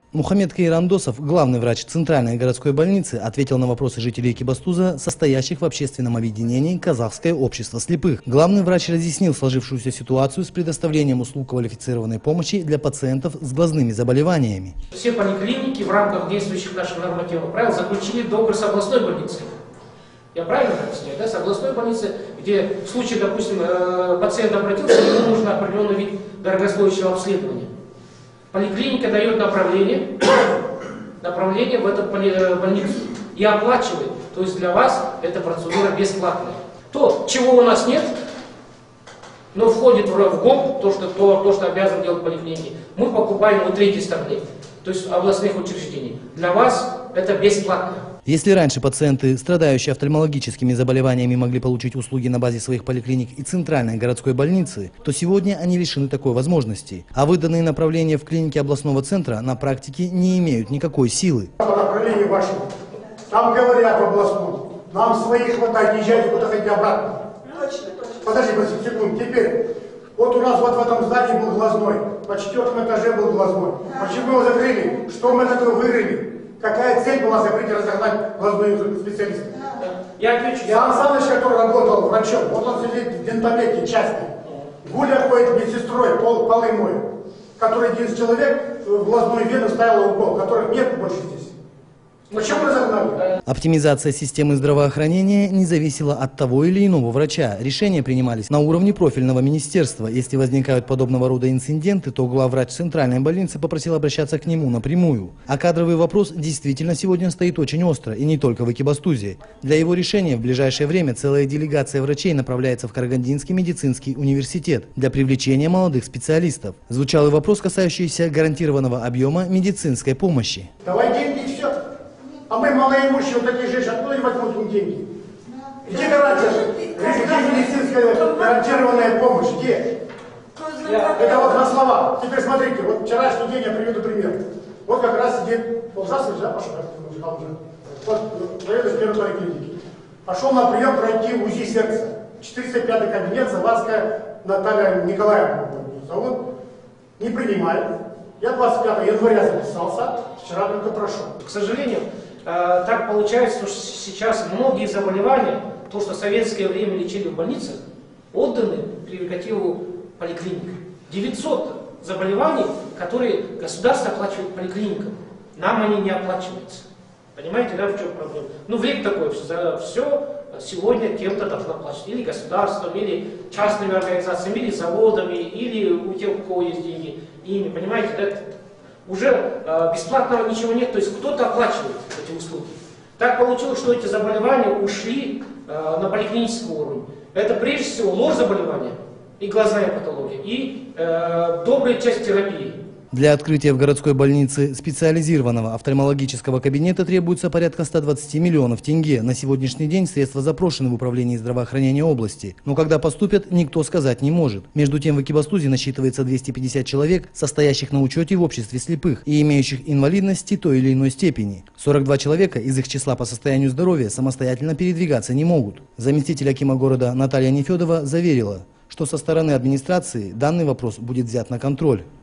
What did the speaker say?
Мухаммед Кайрандосов, главный врач Центральной городской больницы, ответил на вопросы жителей Экибастуза, состоящих в общественном объединении «Казахское общество слепых». Главный врач разъяснил сложившуюся ситуацию с предоставлением услуг квалифицированной помощи для пациентов с глазными заболеваниями. Все поликлиники в рамках действующих наших нормативных правил заключили договор с областной больницей. Я правильно объясняю, да? С областной больницей, где в случае, допустим, пациент обратился, ему нужно определенный вид дорогостоящего обследования. Поликлиника дает направление в эту больницу и оплачивает. То есть для вас эта процедура бесплатная. То, чего у нас нет, но входит в ГОП, то, что обязан делать поликлиники, мы покупаем у третьей стороны, то есть областных учреждений. Для вас это бесплатно. Если раньше пациенты, страдающие офтальмологическими заболеваниями, могли получить услуги на базе своих поликлиник и Центральной городской больницы, то сегодня они лишены такой возможности. А выданные направления в клинике областного центра на практике не имеют никакой силы. По направлению вашему, там говорят в областном, нам своих хватает, езжайте куда хотите обратно. Подожди, секунду, теперь, вот у нас вот в этом здании был глазной, по 4-м этаже был глазной. Почему его закрыли? Что мы от этого вырыли? Какая цель была закрыть и разогнать глазные специалисты? Я отвечу. Сан Саныч, который работал врачом, вот он сидит в дентомеке частной. Гуля ходит медсестрой, полы моет. Который 10 человек в глазную вену ставил укол, которых нет больше здесь. Почему разогнали? Оптимизация системы здравоохранения не зависела от того или иного врача. Решения принимались на уровне профильного министерства. Если возникают подобного рода инциденты, то главврач Центральной больницы попросил обращаться к нему напрямую. А кадровый вопрос действительно сегодня стоит очень остро, и не только в Экибастузе. Для его решения в ближайшее время целая делегация врачей направляется в Карагандинский медицинский университет для привлечения молодых специалистов. Звучал и вопрос, касающийся гарантированного объема медицинской помощи. Давай деньги и все. А мы малоимущие, вот такие же, откуда они возьмут деньги? Где гарантия? Где медицинская гарантированная помощь? Где? Это вот на слова. Теперь смотрите, вот вчерашний день я приведу пример. Вот как раз сидит, полжасович, да, Паша? Вот, заведующий первой поликлиники. Пошел на прием пройти УЗИ сердца. 405-й кабинет, Завадская Наталья Николаевна зовут. Не принимает. Я 25 января записался, вчера только прошел. К сожалению, так получается, что сейчас многие заболевания, то, что в советское время лечили в больницах, отданы прерогативу поликлиник. 900 заболеваний, которые государство оплачивает поликлиникам. Нам они не оплачиваются. Понимаете, да, в чем проблема? Ну, век такой, все сегодня кем-то должно оплачивать. Или государством, или частными организациями, или заводами, или у тех, у кого есть деньги, ими, понимаете, да? Уже бесплатного ничего нет, то есть кто-то оплачивает эти услуги. Так получилось, что эти заболевания ушли на поликлинический уровень. Это прежде всего лор заболевания и глазная патология, и добрая часть терапии. Для открытия в городской больнице специализированного офтальмологического кабинета требуется порядка 120 миллионов тенге. На сегодняшний день средства запрошены в управлении здравоохранения области. Но когда поступят, никто сказать не может. Между тем в Экибастузе насчитывается 250 человек, состоящих на учете в обществе слепых и имеющих инвалидности той или иной степени. 42 человека из их числа по состоянию здоровья самостоятельно передвигаться не могут. Заместитель акима города Наталья Нефедова заверила, что со стороны администрации данный вопрос будет взят на контроль.